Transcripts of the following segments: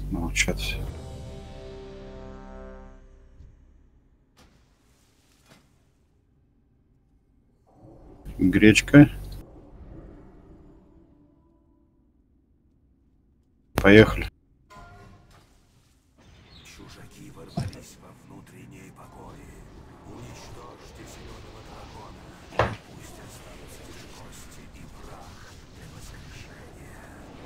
Молчат все. Гречка. Поехали. Чужаки ворвались во внутренние покои. Уничтожьте зеленого дракона. Пусть останутся лишь кости и прах для воскрешения.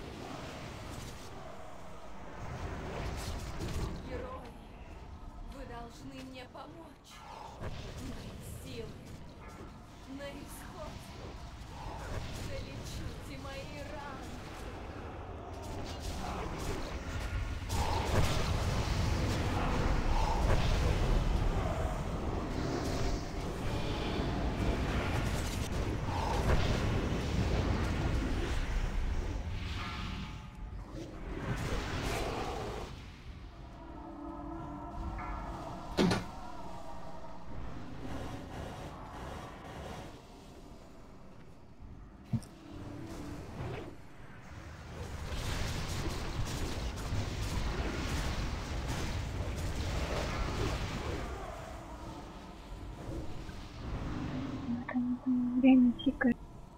Герои, вы должны мне помочь. Мои силы на исходе. Залечите мои раны. Время тикает.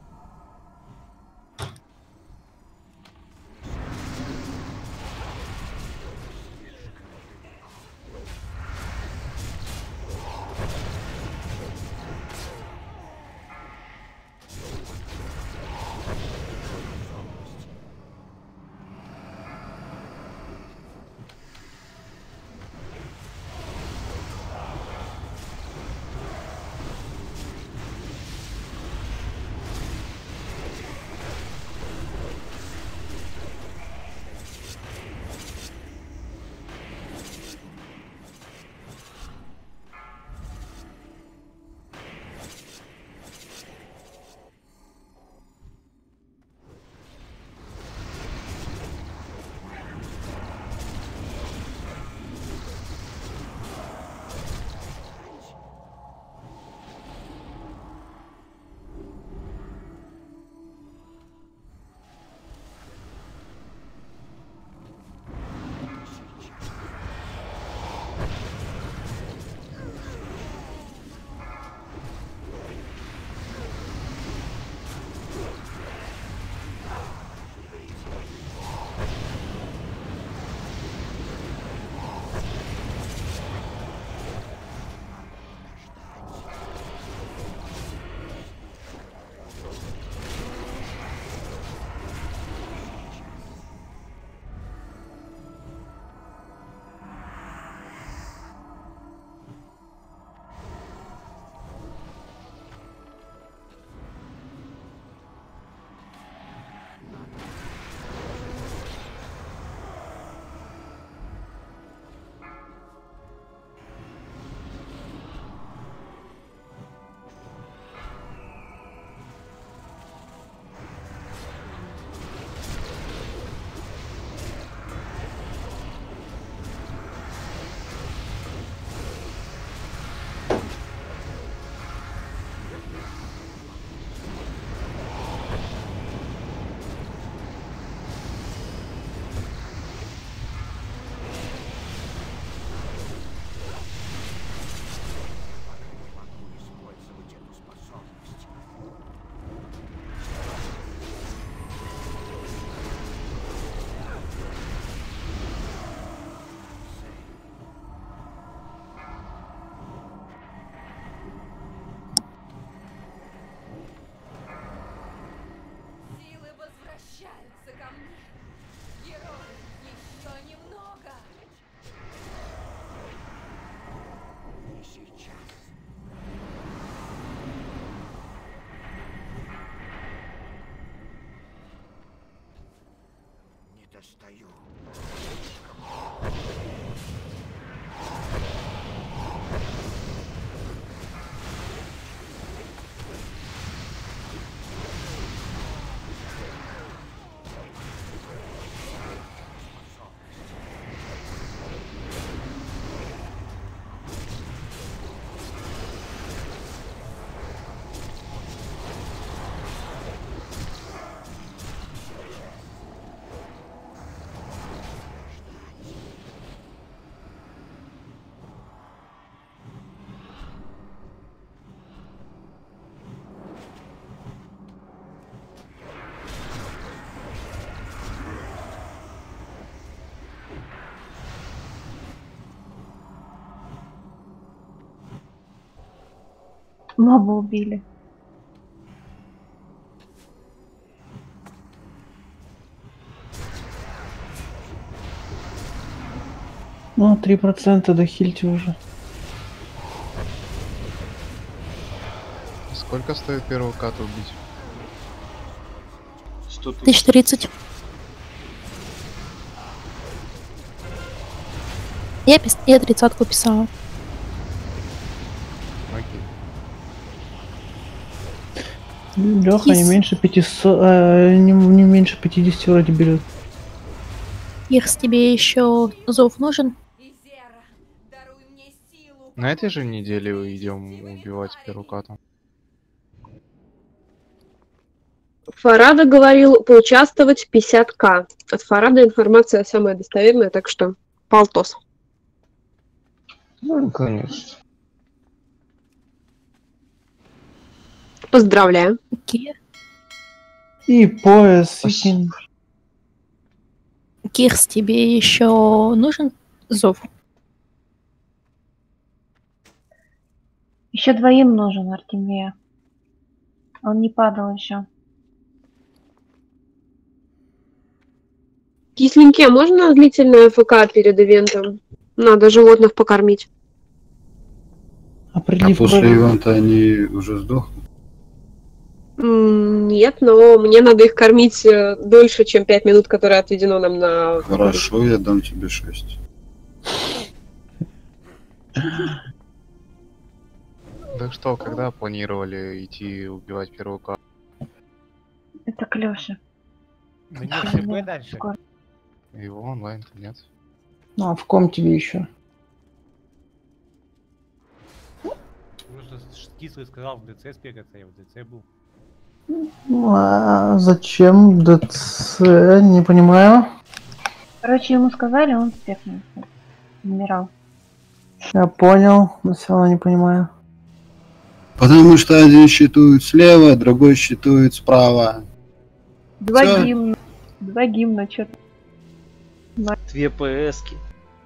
Силы возвращаются ко мне. Герои, еще немного. Не сейчас. Не достаю. Моба убили. Ну, 3% дохильте уже. Сколько стоит первого ката убить? 100 тысяч. 1030. Я 30-ку писала. Окей. Леха не Кис. меньше 500, не меньше 50 вроде берет. Ирс, тебе еще зов нужен? Изера, даруй мне силу. На этой же неделе идем убивать первого ката. Фарада говорил поучаствовать 50к. От Фарада информация самая достоверная, так что полтос. Ну, конечно. Поздравляю. Окей. И пояс, и кин. Кирс, тебе еще нужен зов? Еще двоим нужен Артемия. Он не падал еще. Кисленькие, можно длительное ФК перед ивентом? Надо животных покормить. А А прилив после крови. ивента они уже сдохли? Нет, но мне надо их кормить дольше, чем 5 минут, которое отведено нам на... Хорошо, я дам тебе 6. Так что, когда планировали идти убивать первого ката? Это Клёша. Да нет, ТП дальше. Его онлайн-то нет. Ну, а в ком тебе еще? Просто Кислый сказал в ДЦ спекаться, я в ДЦ был. А зачем ДЦ? Не понимаю. Короче, ему сказали, он спекнулся. Умирал. Я понял, но все равно не понимаю. Потому что один щитует слева, другой щитует справа. Два Всё. гимна. Два гимна, что-то. 2 ПСки.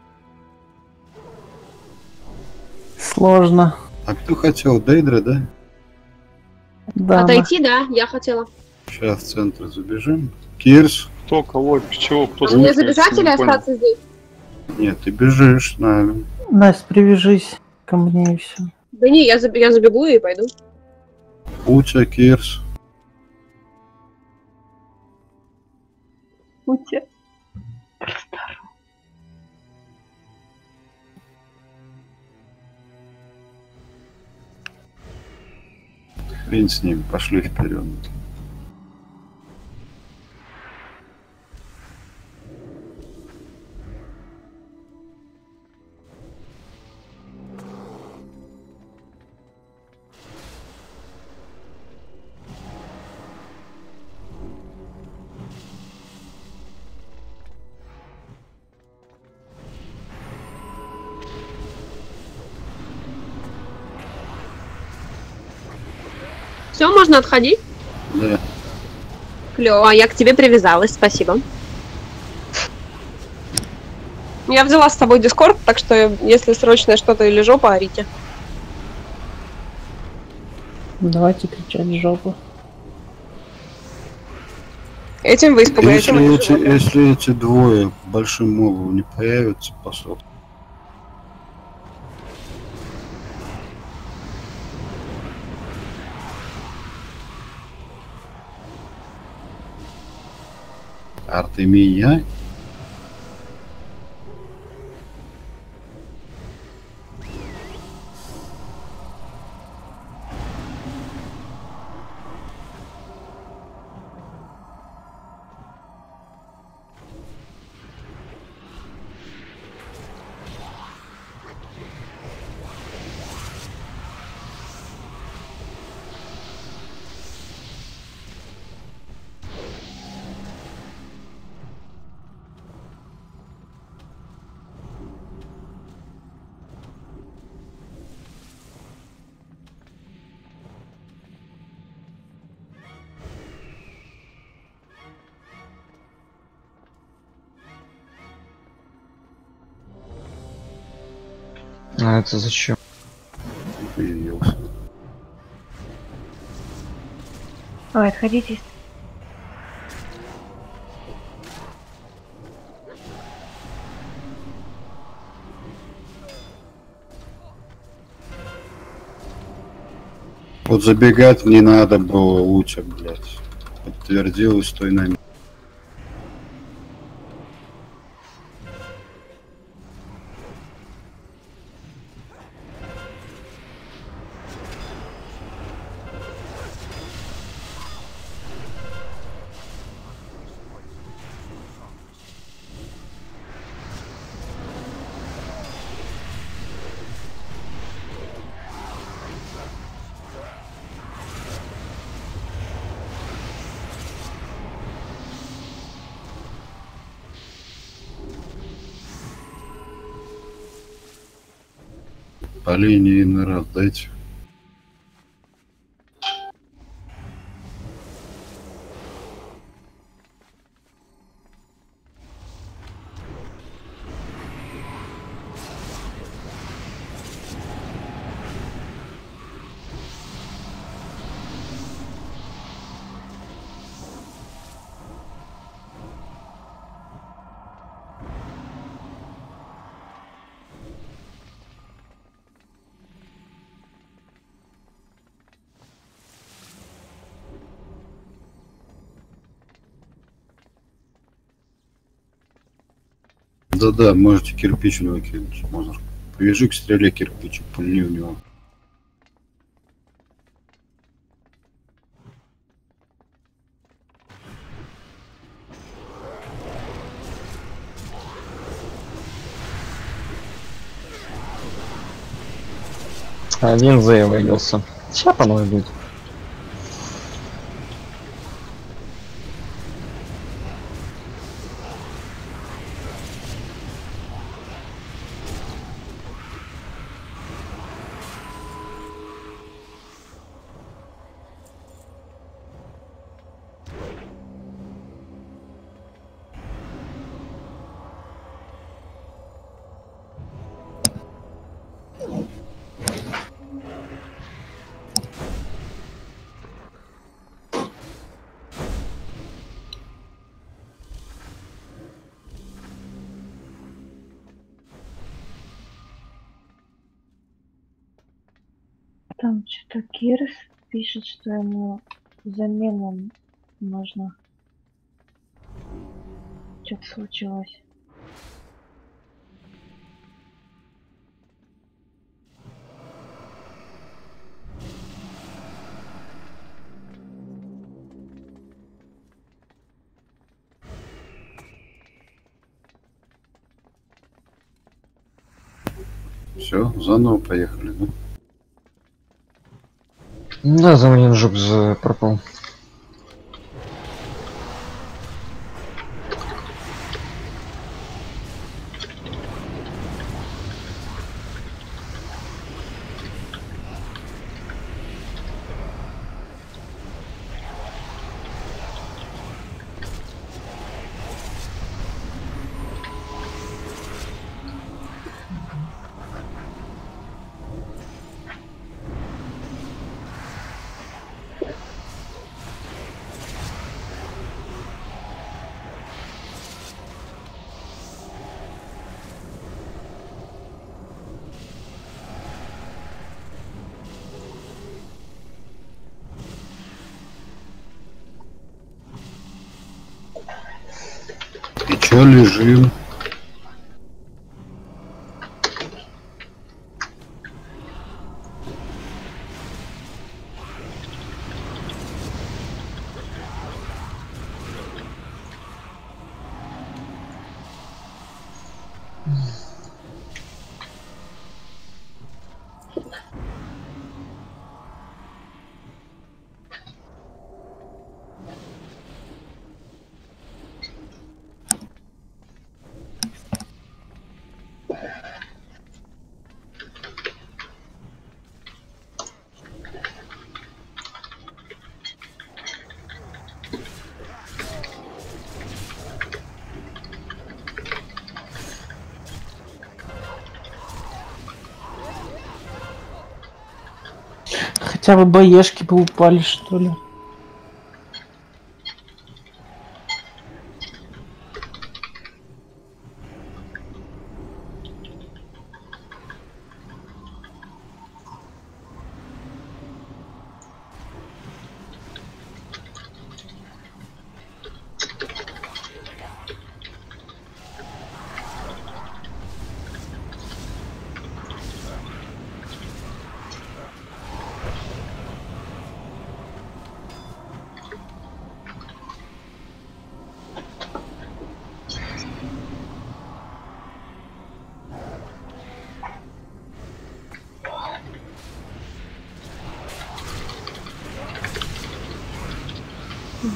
Сложно. А кто хотел? Дейдра, да? Да, Отойти, да, я хотела. Сейчас в центр забежим. Кирс? Кто, кого, чего, кто А мне звонит, я забежать или не понял. остаться здесь? Нет, ты бежишь с нами. Настя, привяжись ко мне и все. Да не, я забегу и пойду. Уча, Кирс. Утя. Хрень с ним, пошли вперед. Все, можно отходить? Да. Клево, я к тебе привязалась, спасибо. Я взяла с собой Дискорд, так что если срочное что-то или жопа, орите. Давайте кричать в жопу. Этим вы испугаете моих животных. Если эти двое большим молом не появятся, пошел. Артемия? А это зачем? Появился. Ой, отходите. Вот забегать не надо было лучше, блядь. Подтвердилось, стой на месте. По линии НР дайте. Да-да, можете кирпич у него кинуть. Можно. Привяжи к стреле кирпич, пульни у него. Один заявился. Сейчас по новой будет. Там что-то Кирс пишет, что ему замену нужно. Что-то случилось. Все, заново поехали, да? Да, за меня жук пропал. И чё лежим? Хотя бы боешки бы упали, что ли.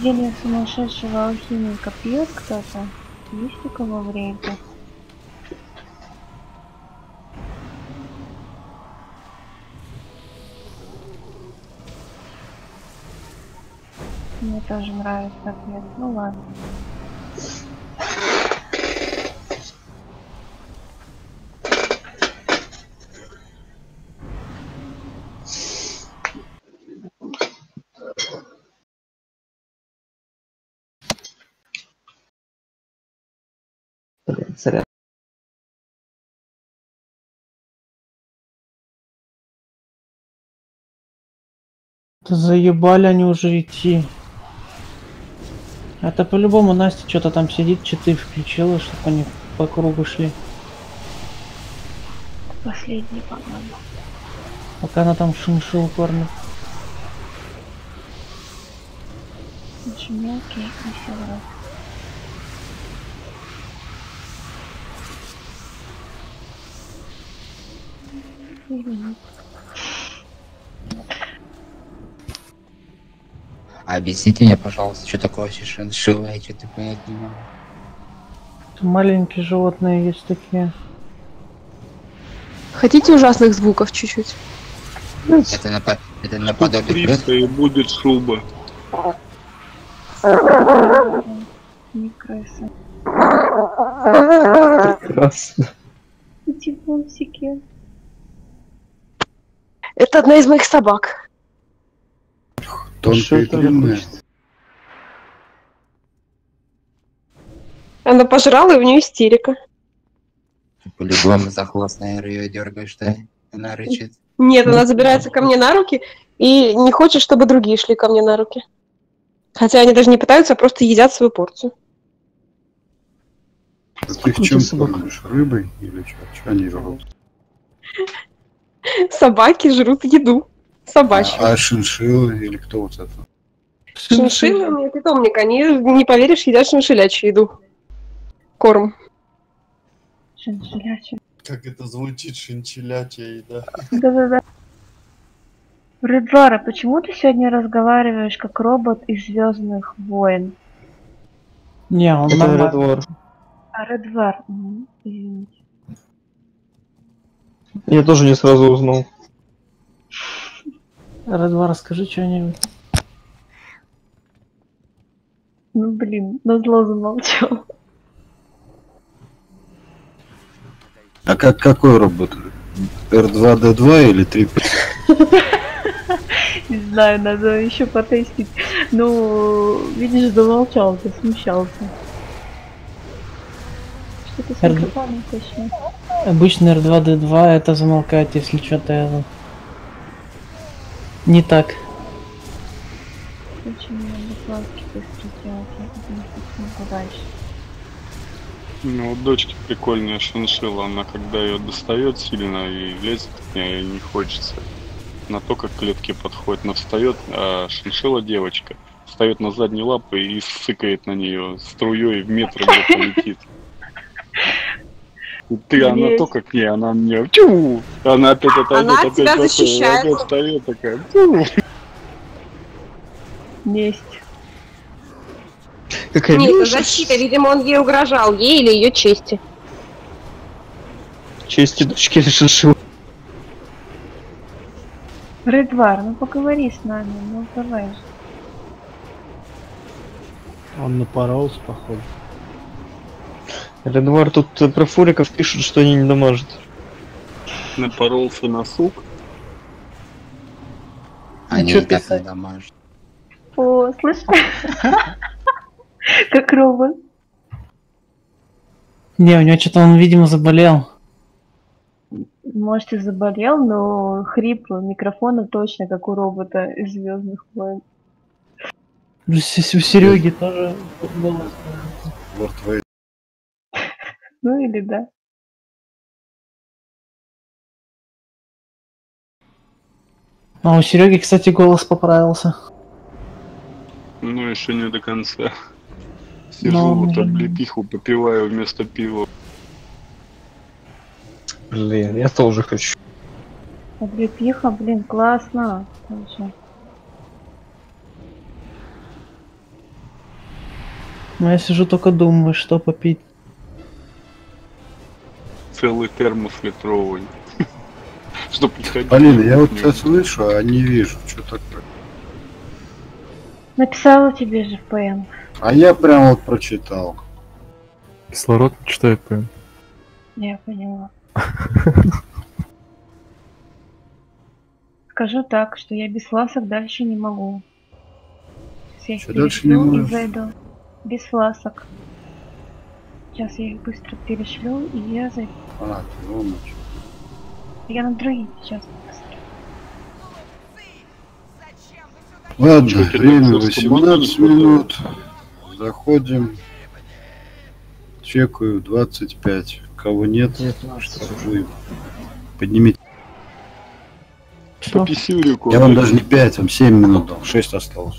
Зелье сумасшедшего алхимика пьет кто-то? Есть у кого в рейде? Мне тоже нравится ответ. Ну ладно. Блин, сорян. Да заебали они уже идти. Это по-любому Настя что-то там сидит, читы включила, чтобы они по кругу шли. Последний, по-моему. Пока она там шиншилл кормит. Очень мелкий и все вроде. Или нет. Объясните мне, пожалуйста, что такое шиншилла, я что-то понять не могу. Маленькие животные есть такие. Хотите ужасных звуков чуть-чуть? Это наподобие... 300 и будет шуба. Не крыса. Прекрасно. Эти пупсики. Это одна из моих собак. Тонкая и длинная. Она пожрала, и у нее истерика. По-любому за хвост, наверное, ее дергаешь, да? Она рычит. Нет, она забирается ко мне на руки и не хочет, чтобы другие шли ко мне на руки. Хотя они даже не пытаются, а просто едят свою порцию. А ты в чем кормишь? Рыбой или что? Что они жрут? Собаки жрут еду. Собачью. А шиншиллы или кто вот это? Шиншиллы у меня питомник, они, не поверишь, едят шиншиллячью еду. Корм. Шиншиллячий. Как это звучит, шинчилячья еда. Да-да-да. Редвара, почему ты сегодня разговариваешь как робот из Звездных войн? Не, он Это нормально. Редвар. А Редвар, извините. Я тоже не сразу узнал. Редвар, расскажи что-нибудь. Ну блин, назло замолчал. А какой робот? R2-D2 или 3? Не знаю, надо еще потестить. Ну, видишь, замолчался, смущался. Что-то с микрофоном точно. Обычно R2-D2 это замолкает, если что-то не так. Очень много плавки быстро делать, я потому что смогу дальше. Ну, у дочки прикольная шиншилла, она когда ее достает сильно и лезет к ней, не хочется. На то, как к клетке подходит, она встает, а шиншилла девочка встает на задние лапы и сыкает на нее струей в метр где-то летит. И ты, она только к ней, она мне чу! Она опять отойдет, тебя опять защищает. опять встает такая чу! Месть. Какая Нет, это милая. защита, видимо, он ей угрожал, ей или ее чести. Чести дочки решил. Редвар, ну поговори с нами, ну давай же. Он напоролся, походу. Редвар, тут про фуриков пишут, что они не дамажат. Напоролся на сук. Они чё и так не писать? дамажат. О, слышь? Как робот. Не, у него что-то он, видимо, заболел. Может и заболел, но хрип микрофона точно как у робота из Звездных войн. У Сереги тоже голос. Лорд Вейд. Ну или да. А у Сереги, кстати, голос поправился. Ну, еще не до конца. Но Сижу, он вот уже- облепиху попиваю вместо пива. Блин, я тоже хочу. Облепиха, блин, классно. Тоже. Ну я сижу только думаю, что попить. Целый термос литровый. Чтоб не ходить. Полина, я вот тебя слышу, а не вижу, что такое. Написала тебе же в ПМ. А я прям вот прочитал. Кислород не читает ПМ. Я поняла. Скажу так, что я без фласок дальше не могу. Сейчас я их Чё дальше не перешлю и можешь? зайду. Без фласок. Сейчас я их быстро перешлю и я зайду. А, ты волнуешь. Я на другие сейчас. Ладно, Чё, тебе время так 18 минут. Заходим. Чекаю 25. Кого нет, будем. Поднимите. По писюлику. Я вам даже не 5, вам 7 минут дал. 6 осталось.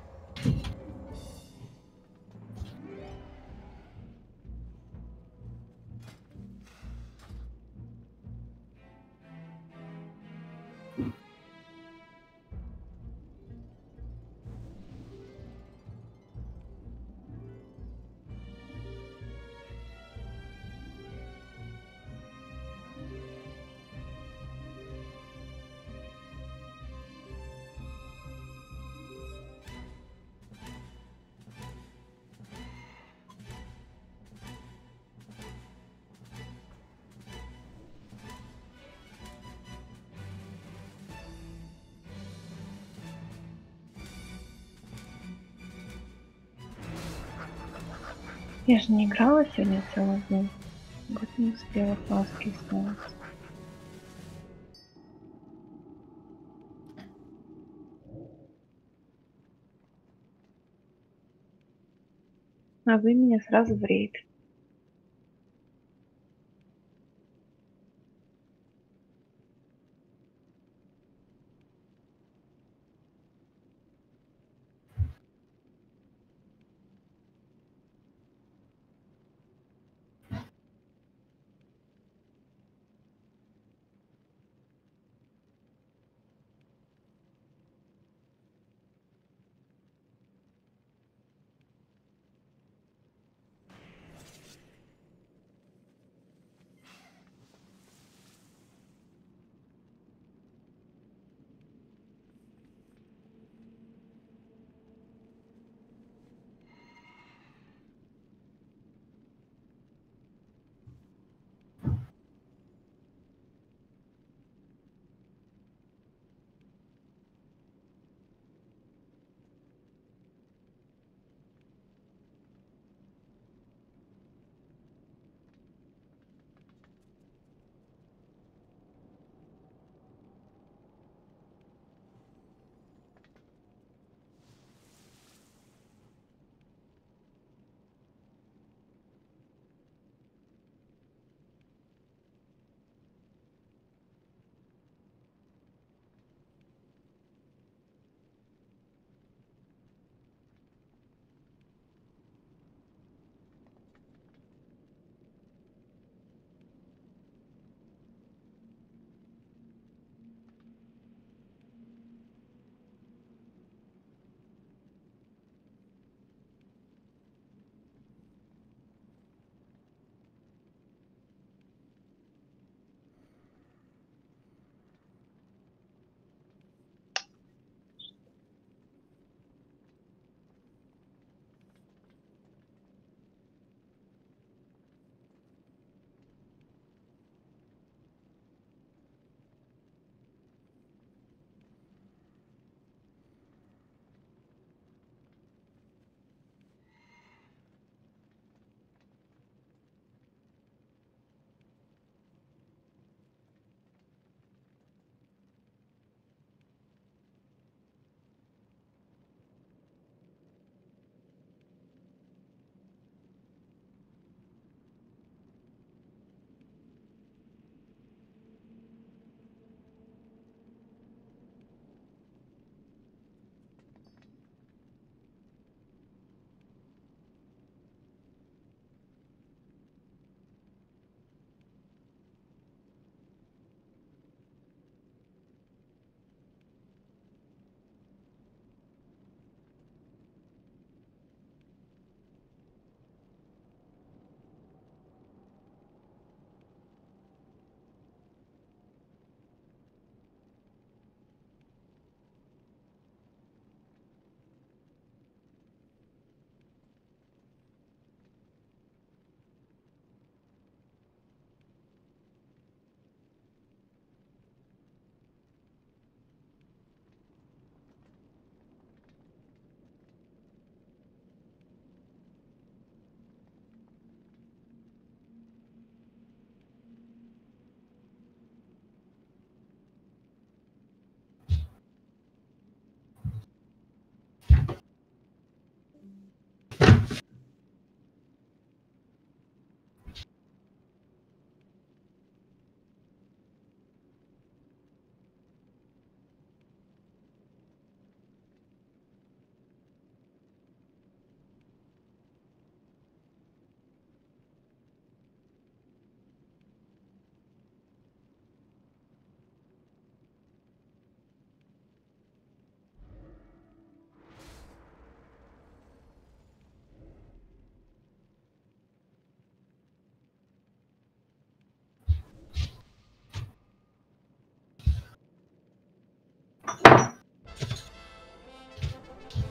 Я же не играла сегодня целый день. Вот не успела фласки снять. А вы меня сразу в рейд.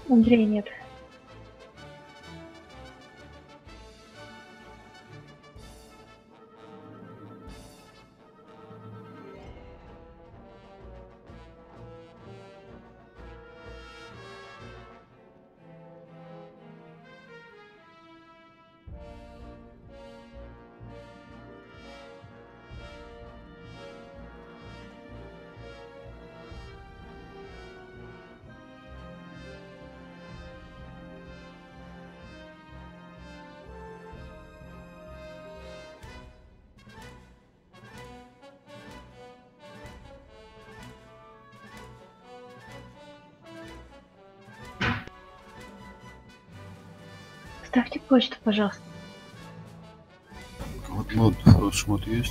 Андрей, нет. Ставьте почту, пожалуйста. Вот шмот есть.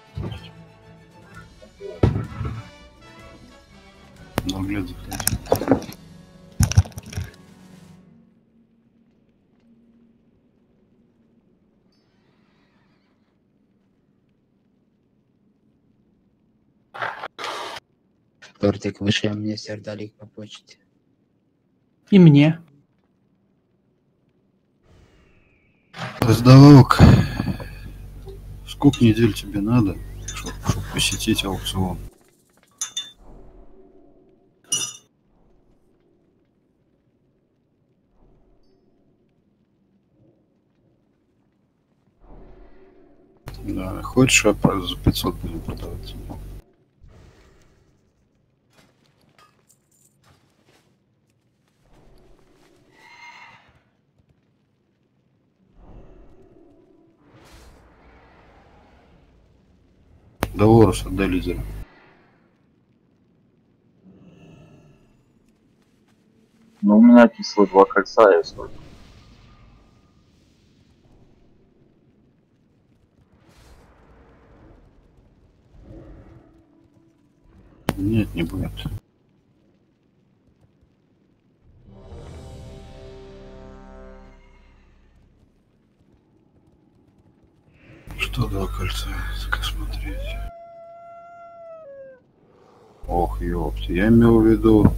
Наглядь заходи. Тортик выше мне сердолик по почте. И мне. Раздавалок. Сколько недель тебе надо, чтобы посетить аукцион? Да, хочешь, а за 500 будем продавать? Да Ворос, отдай лидера. Ну, у меня кислые 2 кольца есть только. Нет, не будет. Что 2 кольца? Так смотреть. Ох, ёпта, я имел в виду.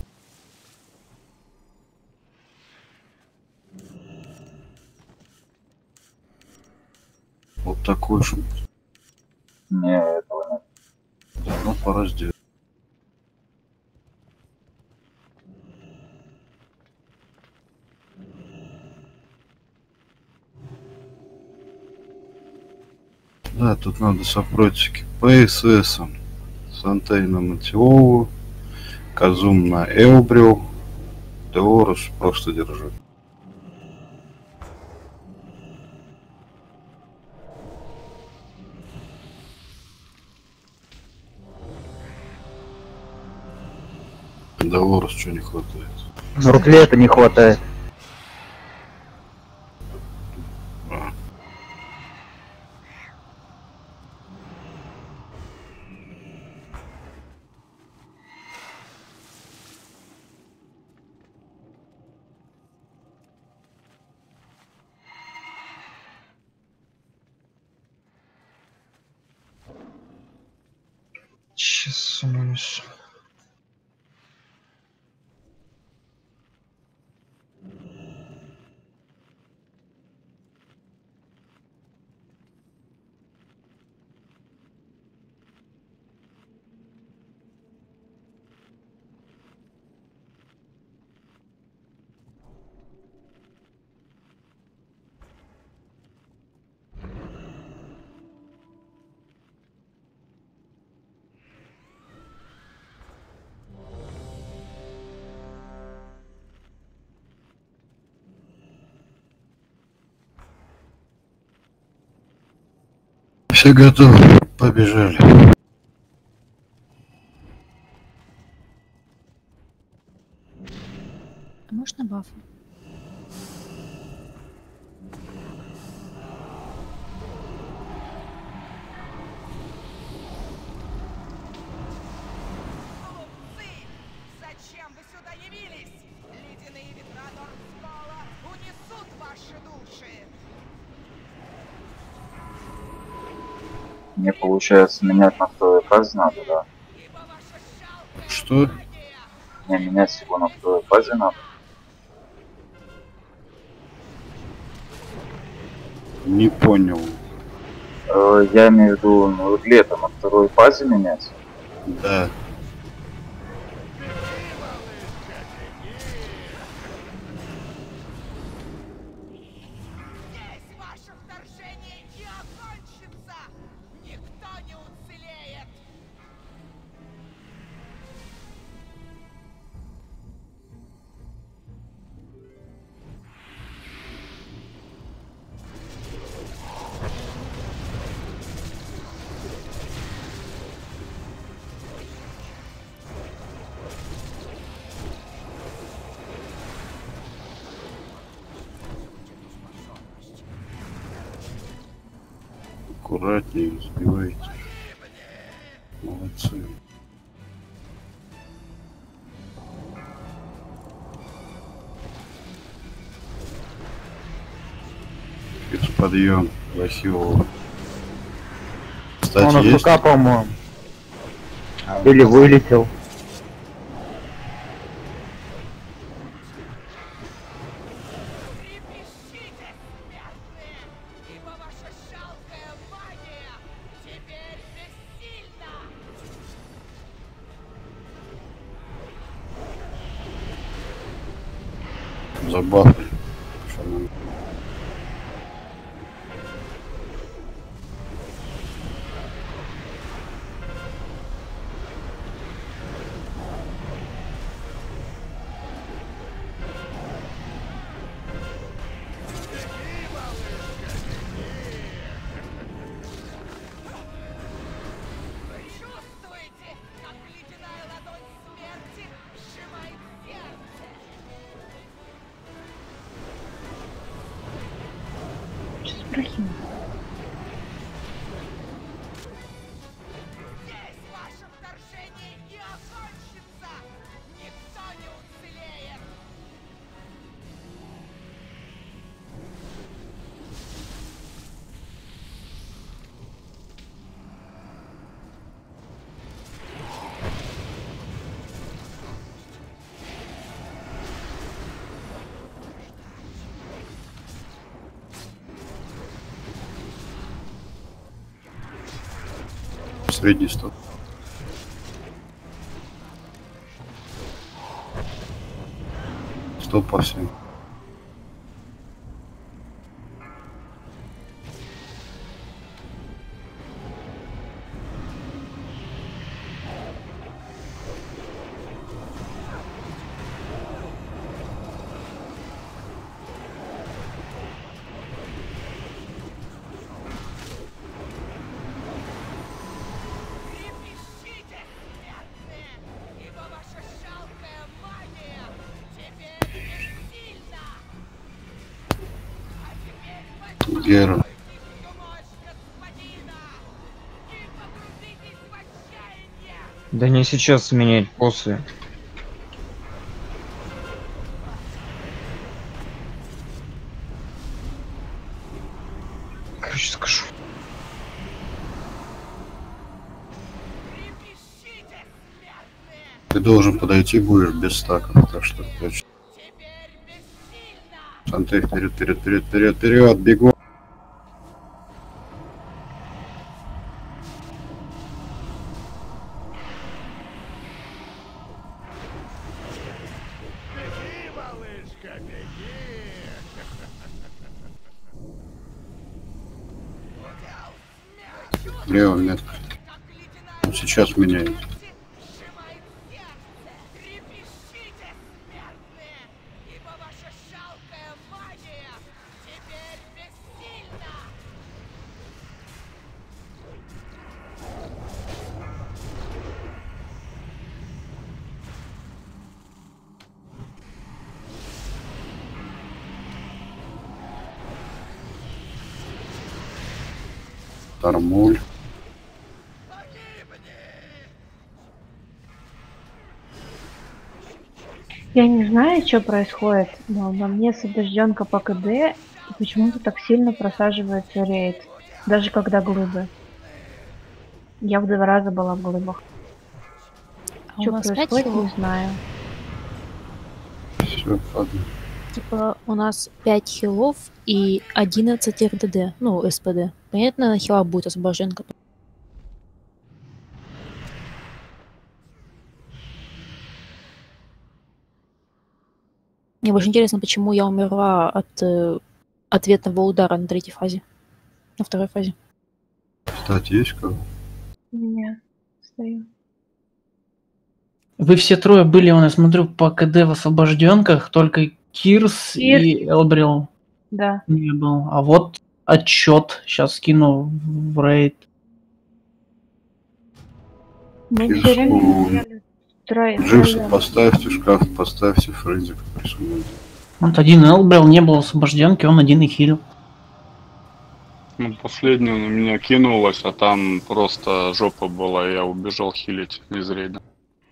Вот такой шум. Не, этого нет. Да, ну пора сделать. Да, тут надо сопротивки ПСС, Сантейна на Тиову, Казум на Элбрил, Деорус просто держи. Деорус что не хватает? Руклета не хватает. Сейчас умоюсь. Все готовы, побежали. А можно баф? Зачем вы сюда явились? Ледяные ветра Нордскола унесут ваши души. Мне получается менять на второй фазе надо, да? Что? Мне менять его на второй фазе надо. Не понял. Я имею в виду, ну, вот летом на второй фазе менять. Да. Здесь ваше вторжение не окончится! Никто не уцелеет! Аккуратнее, сбивайте. Молодцы. Спецподъем Василова. Кстати, Он есть? АФК, по-моему. Или вылетел. Трепещите, смертные, ибо ваша жалкая магия теперь бессильна! Забавно. Что нам- Вы чувствуете, как ледяная ладонь смерти сжимает сердце? Что с Брахимом? Здесь ваше вторжение не окончится! Никто не уцелеет! Средний стоп. Стоп по всем. Трепещите, смертные, ибо ваша жалкая магия теперь бессильна! А теперь Гера. почувствуйте всю мощь господина и погрузитесь в отчаяние! Да не сейчас менять, после. Короче, скажу. Трепещите, смертные, Ты должен подойти будешь без стаков, так что точно. теперь бессильна! Санты, вперед, вперед, вперед, вперед, вперед, бегу. Лево метка. Он сейчас меняет. Сжимает сердце! Трепещите, смертные, ибо ваша жалкая магия теперь бессильна! Тормуль. Я не знаю, что происходит, но на мне освобожденка по КД и почему-то так сильно просаживается рейд. Даже когда глыбы. Я в 2 раза была в глыбах. А у Что нас 5 происходит, всего? не знаю. Все, падает. Типа у нас 5 хилов и 11 РДД, ну, СПД. Понятно, хила будет освобожден. Мне больше интересно, почему я умерла от ответного удара на третьей фазе. На второй фазе. Кстати, есть кого? Не, стою. Вы все трое были, я смотрю, по КД в освобожденках, только Кирс и Элбрил Да. не был. А вот отчет. Сейчас скину в рейд. Мы все время сидели втроем. Дживса поставьте, шкаф поставьте, Фрейзик присутствует. Вот один Элбрил не был в освобожденке, он один и хилил. Ну, последний на меня кинулась, а там просто жопа была, я убежал хилить из рейда.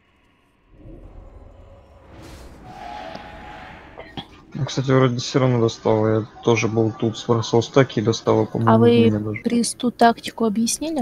Кстати, вроде все равно достал. Я тоже был тут, сбросил стаки и достал, по-моему, А вы даже. Кристу тактику объяснили?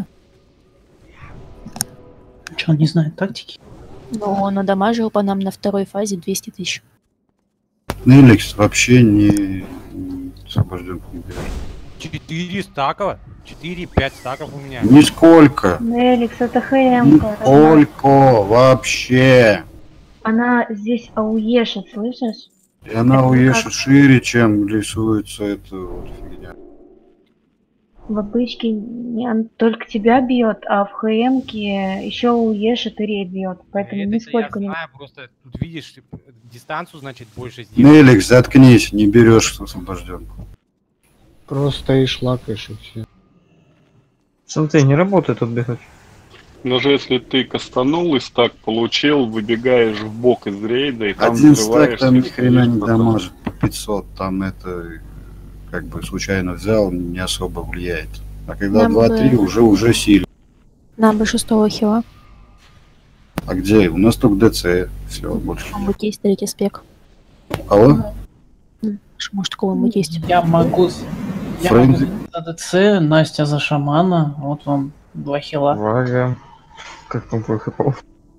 Че, он не знает тактики? Но он надамажил по нам на второй фазе 200 тысяч. Неликс вообще не освобожденку не берет. 4 стакова? 4-5 стаков у меня. Нисколько. Неликс, это ХМ-ка. Нисколько вообще. Она здесь ауешит, слышишь? И она Это уешит как- шире, чем рисуется эта вот фигня. В обычке только тебя бьет, а в ХМ-ке еще уешит и рейд бьет. Поэтому Это нисколько я не... знаю, просто тут видишь, дистанцию, значит, больше сделать. Неликс, заткнись, не берешь освобожденку. Просто стоишь, лакаешь и все. Смотри, не работает тут бегать. Даже если ты кастанул и стак получил, выбегаешь в бок из рейда и там Один стак там ни взрываешься, хрена не потом. дамажит по 500, там это как бы случайно взял, не особо влияет. А когда Нам 2-3 бы- уже сильно. Нам бы шестого хила. А где? У нас только ДЦ, все, больше. Там будет есть третий спек. Кого? Может, такого-нибудь есть. Я могу... Я Фрэнзи. могу за ДЦ, Настя за шамана. Вот вам 2 хила. Вага. Как там твой хэпов?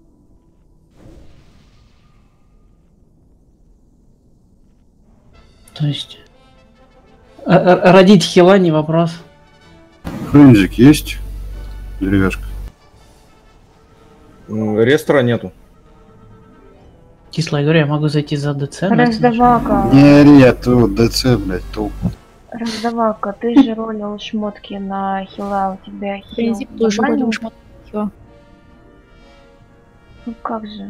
То есть... родить хила не вопрос. Френзик есть? Деревяшка. Рестора нету. Кислая говоря, я могу зайти за ДЦ. Настя. Раздавака. Не ори, а то ДЦ, блядь, толк. Раздавака, ты же ролил шмотки на хила, у тебя хил Принцип тоже нормальный? ролил шмотки на хила. Ну как же?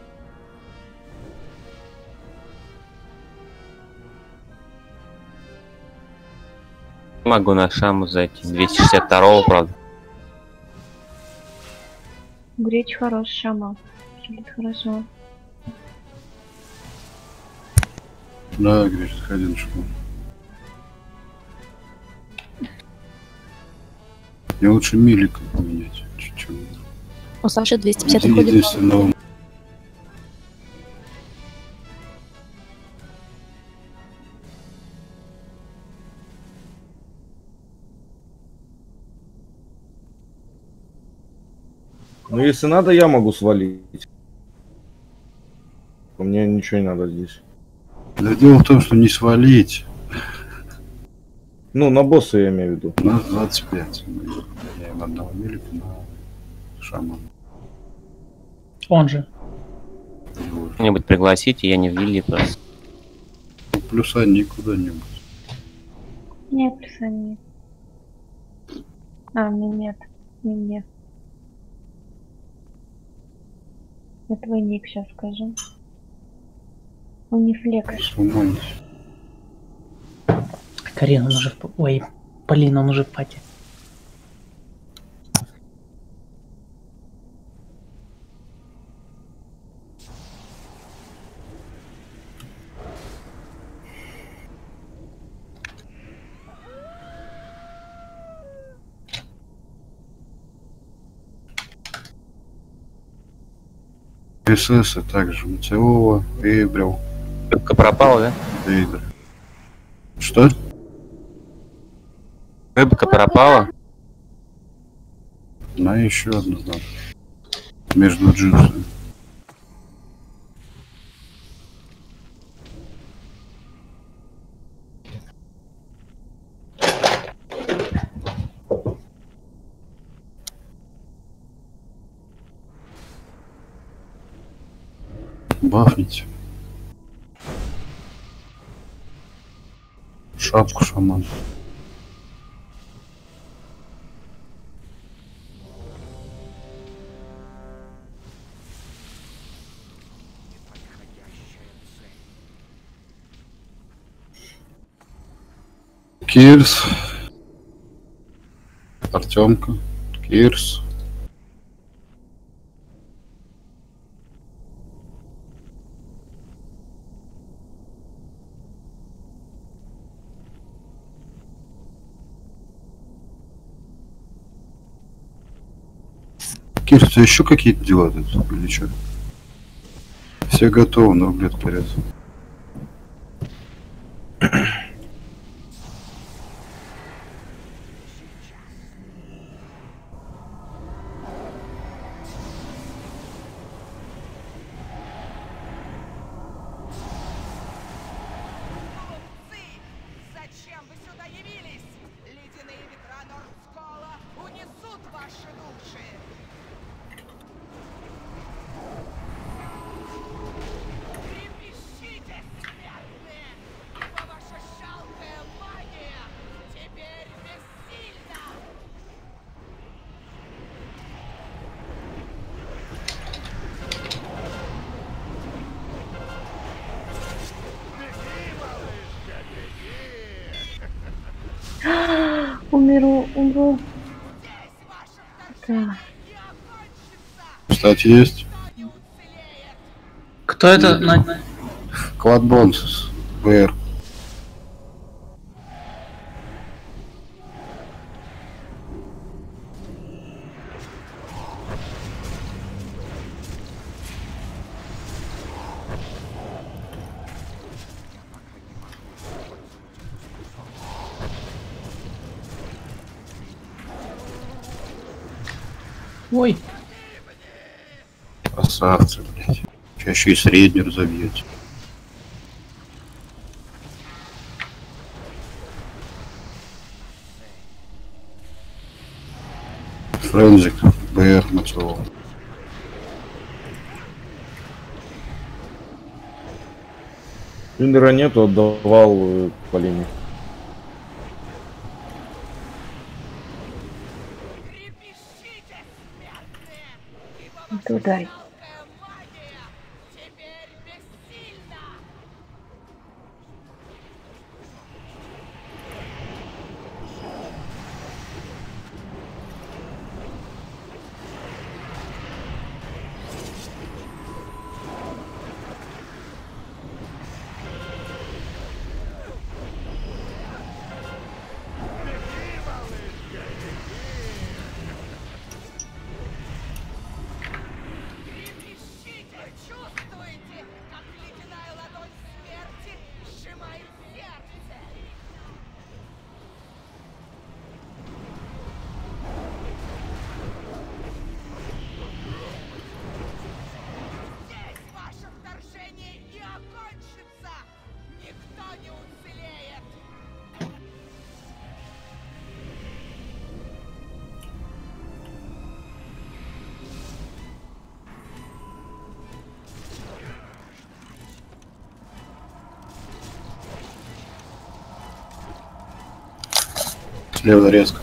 Могу на шаму зайти. 262-го, правда. Греч хорош, шама. Хилит хорошо. Да, говорит, сходи на школу. Мне лучше милик поменять. Чуть-чуть. У Саши 250 уходит. Единственного. Ну, если надо, я могу свалить. Мне ничего не надо здесь. Да дело в том, что не свалить. Ну, на босса я имею в виду. У нас 25. Я им одного милика на шамана. Он же. Кто-нибудь пригласите, я не в гильдии просто. Плюса никуда не будет. Нет, плюса нет. А, мне нет. Мне. Я твой ник сейчас скажу. Унифлекс. Карина, он уже в... Ой, Полина, он уже в пати. СС, а также Матеова, Эйбрил. Рыбка пропала, да? Дейдер. Что? Рыбка пропала? На еще одну, да. Между джинсами. Бафните. Шапку шаман. Кирс. Артемка. Кирс. Кирс, у тебя еще какие-то дела тут или что? Все готовы, на рублет вперед. Зачем вы сюда явились? Ледяные ветра Нордскола унесут ваши души. Трепещите, смертные, ибо ваша жалкая магия теперь бессильна. Умру. Да. Кстати, есть. Кто это? Клад Бонсус. ВР. Ой. Красавцы, блядь. Чаще и средний разобьете. Френзик, БР начал. Линдера нету, отдавал Полине. Туда. Чувствуете, как ледяная ладонь смерти сжимает сердце? Здесь ваше вторжение и окончится! Никто не уцелеет! Слева резко.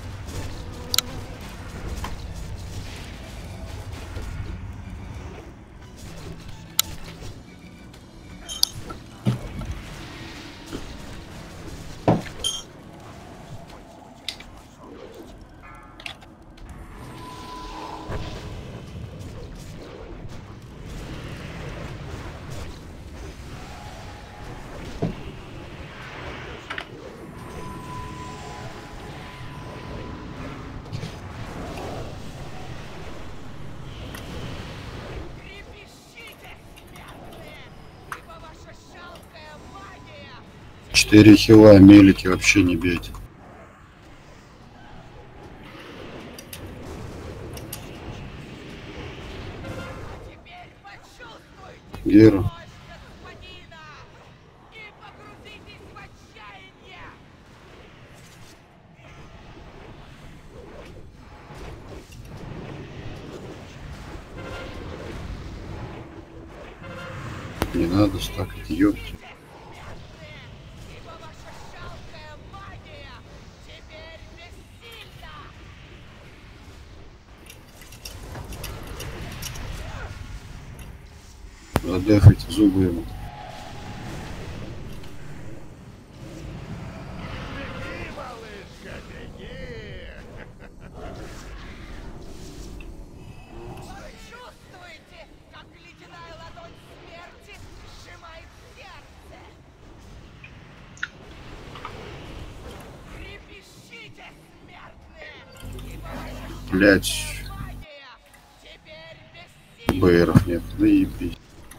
Трепещите, смертные, ибо ваша жалкая магия 4 хила, мелики вообще не бейте. теперь почувствуйте Гера. мощь господина и погрузитесь в отчаяние! Не надо стакать, ёпт. Задефайте зубы ему. Блять. БРов нет, да ебись.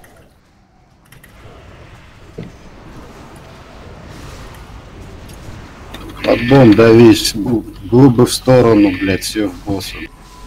Подбом давись, губы в сторону, блять, все в босса.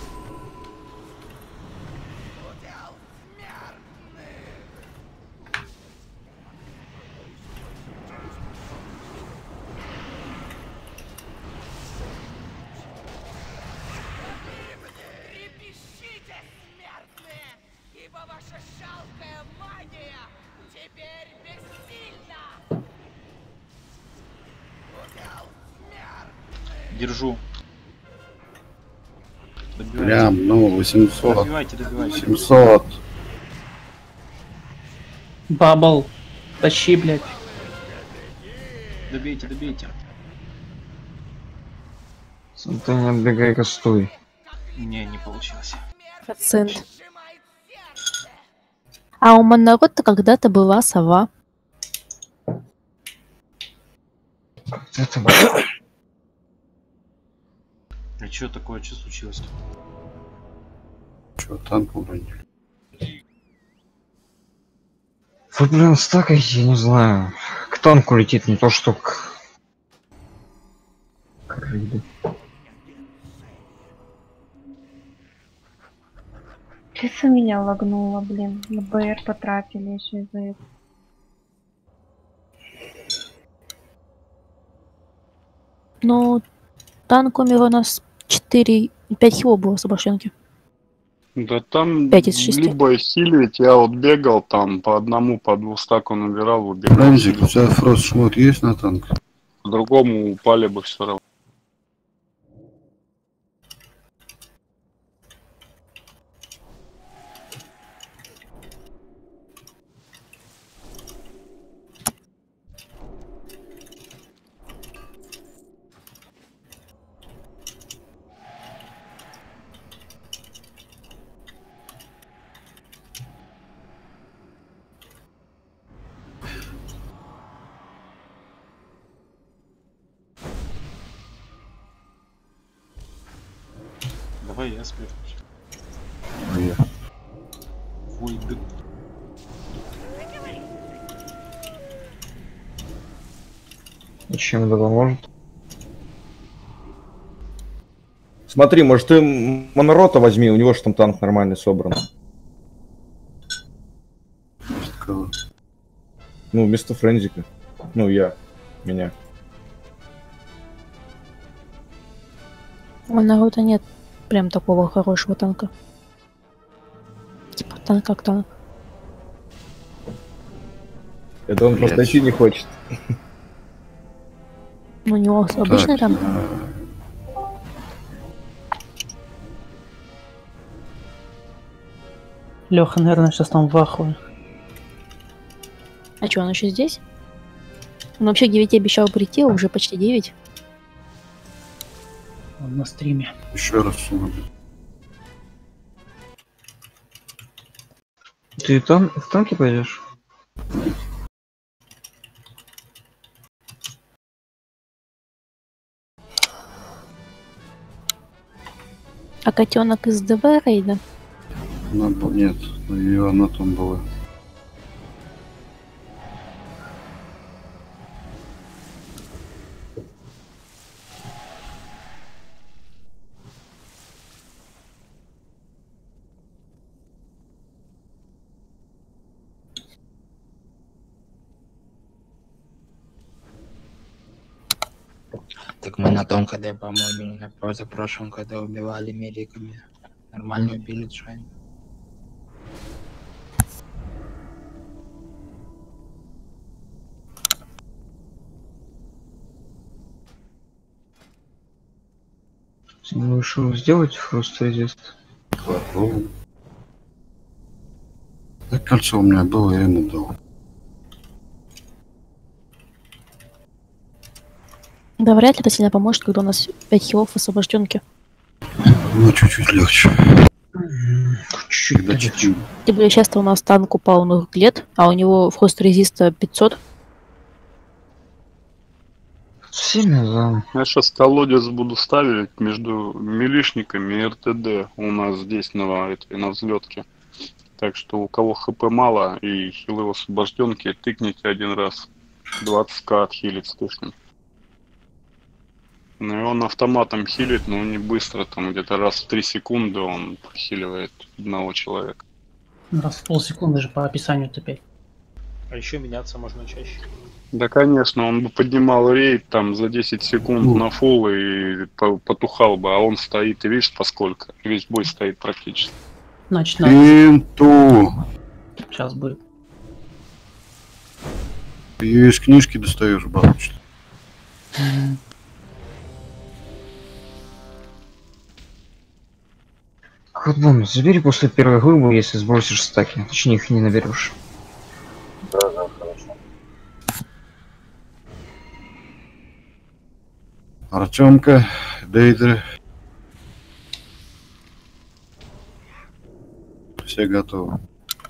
Держу. Прям, ну, 800. Добивайте. 700. Бабл. Тащи, блядь. Добейте. Ты не отбегай-ка, стой. Не получилось. Процент. А у Монорота когда-то была сова. Это А чё такое? Что случилось-то? Чё, танк уронили? Вы, блин, стакайте, не знаю. К танку летит, не то что к рыбе. Чисто меня лагнуло, блин. На БР потратили еще из-за этого. Ну, танк умер у нас 5 хилов было с обращенки. Да там 5 из 6. либо хилить, я вот бегал там по одному, по 2 стаку набирал, убегал. Ранзик, у тебя фрост шмот есть на танк? По-другому упали бы все равно. Давай я спрячусь. Войд. И чем это поможет? Смотри, может ты Монорота возьми, у него же там танк нормальный собран. Кого? Ну, вместо Френзика. Ну, меня. У Монорота нет прям такого хорошего танка. Типа танк как танк. Это он просто идти не хочет. У него обычный танк. Леха, наверное, сейчас там в ахуе. А что, он еще здесь? Он вообще к 9 обещал прийти, а уже почти 9. Он на стриме. Еще раз сумма. Ты там в танке пойдешь? А котенок из ДВ рейда? Нет, ее она там была. Так мы на том КД, по-моему, на позапрошлом, когда убивали медиками. Нормально убили Джайн. Решил сделать фрост резист. Так кольцо у меня было, я ему дал. Да вряд ли это сильно поможет, когда у нас 5 хилов освобожденки. Ну, чуть-чуть легче. Чуть-чуть. Тем более часто у нас танк упал на лет, а у него фрост резиста 500. Сильно, да. Я сейчас колодец буду ставить между милишниками и РТД у нас здесь на взлетке. Так что у кого хп мало и хилы в освобожденке, тыкните один раз. 20к отхилит с точно. Ну и он автоматом хилит, но не быстро, там где-то раз в 3 секунды он хиливает одного человека. Раз в полсекунды же по описанию-то 5. А еще меняться можно чаще. Да, конечно, он бы поднимал рейд там за 10 секунд на фул и потухал бы, а он стоит, и видишь, поскольку весь бой стоит практически. Значит, Инту! Сейчас будет. Ты ее из книжки достаешь, бабочка. Кодбон, забери после первой глыбы, если сбросишь стаки. Точнее, их не наберешь. Да, хорошо. Артемка, Дейдер. Все готовы.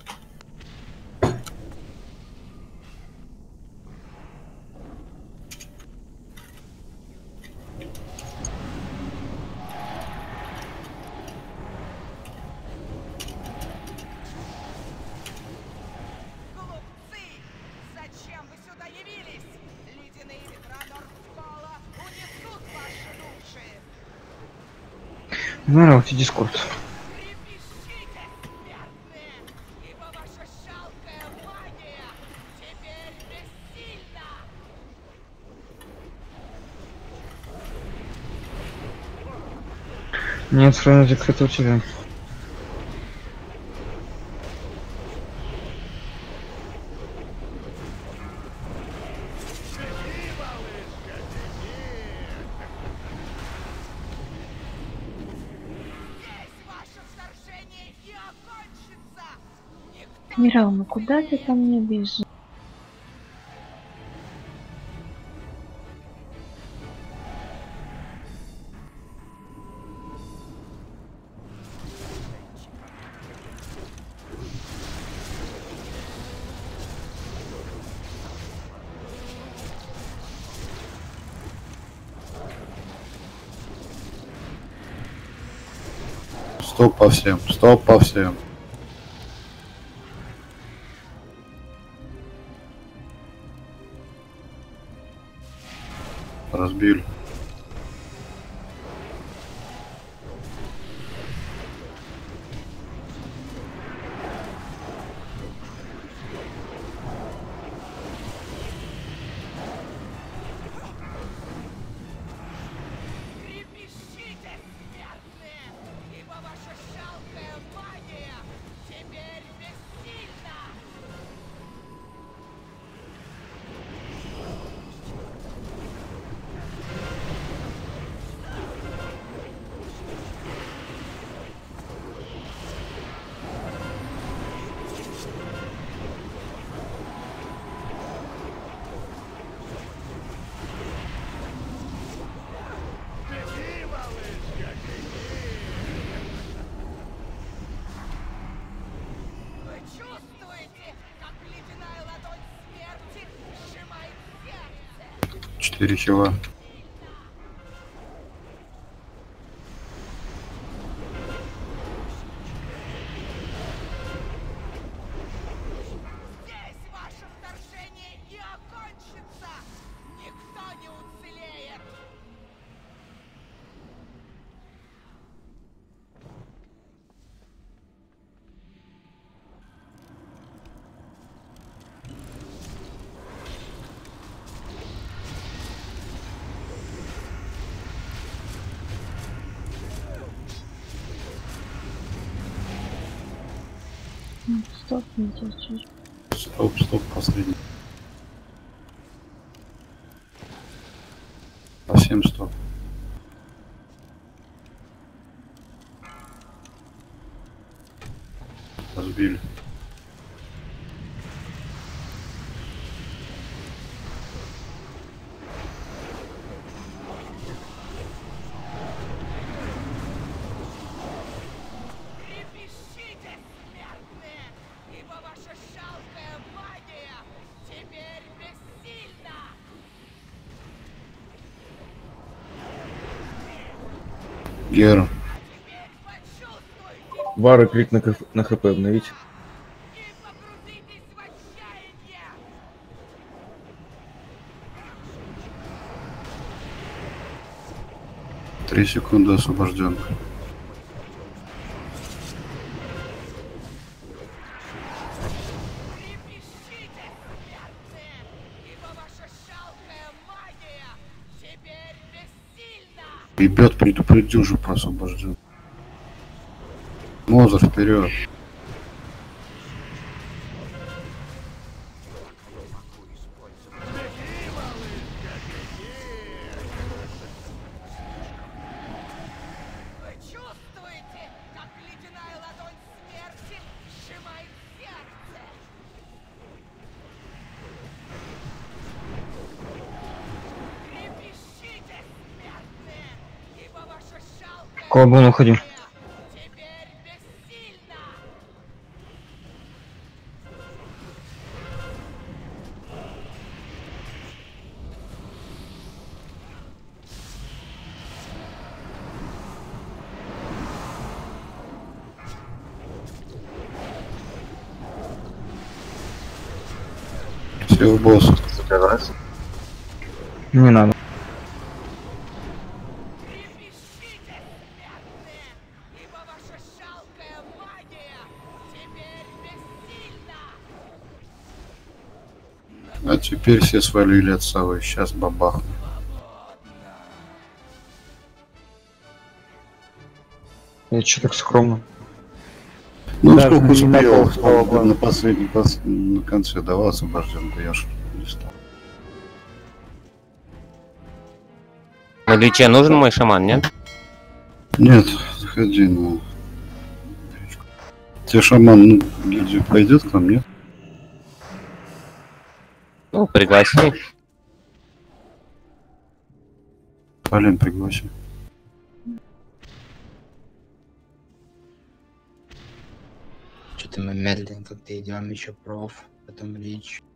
Зачем вы сюда явились? Ледяные ветра Нордскола унесут ваши души. Нравится дискорд. Трепещите, смертные, ибо ваша жалкая магия теперь бессильна. Нет, Френзик, это у тебя. Мирал, ну куда ты ко мне бежишь? Стоп по всем, стоп по всем. Разбили. Трепещите, смертные, ибо ваша жалкая магия теперь бессильна. Вы чувствуете, как ледяная ладонь смерти сжимает сердце? 4 хила. Здесь ваше вторжение и окончится. Никто не уцелеет. Стоп, не течешь. Стоп, стоп, последний. По всем стоп. убили. Трепещите, смертные, ибо ваша жалкая магия теперь бессильна! Гера. Вары клик на хп обновить. 3 секунды освобожденка. Ребят, предупреди уже про освобожден. Мозер, вперед. Вы чувствуете, как ледяная ладонь смерти сжимает сердце? Трепещите, смертные, ибо ваша жалкая Колобун, уходи. теперь бессильна! Все в босса. Не надо. Ибо ваша жалкая магия теперь бессильна! А теперь все свалили от совы. Сейчас бабахну. Это что так скромно? Ну, Даже сколько не на успел, полслова. на последнем, на конце давал освобожденку, я ж не стал. На Личе нужен мой шаман, нет? Нет, заходи, ну. Тебе шаман, ну, гильдию пойдет к нам, нет? Ну, пригласи. Полин, пригласи. Что-то мы медленно как-то идем, еще проф, потом Лич.